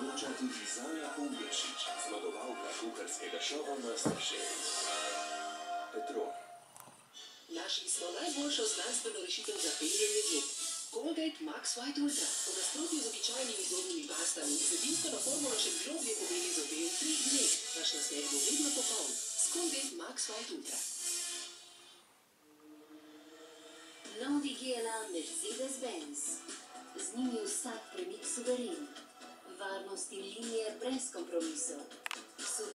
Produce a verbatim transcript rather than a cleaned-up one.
omogoča tudi zamah v mišič, zmagovalka kuharskega šova MasterChef. Petrol. Našli smo najboljšo znanstveno rešitev za peljenje zob. Colgate Max White Ultra. V nasprotju z običajnimi zobnimi pastami, z edinstveno formulo še globlje pomeni zobe v treh dneh. Vaš nasmeh bo vedno popoln. S Colgate Max White Ultra. Novi G L A Mercedes-Benz. Z njim je vsak premik suveren. Varnost in linije brez kompromisov.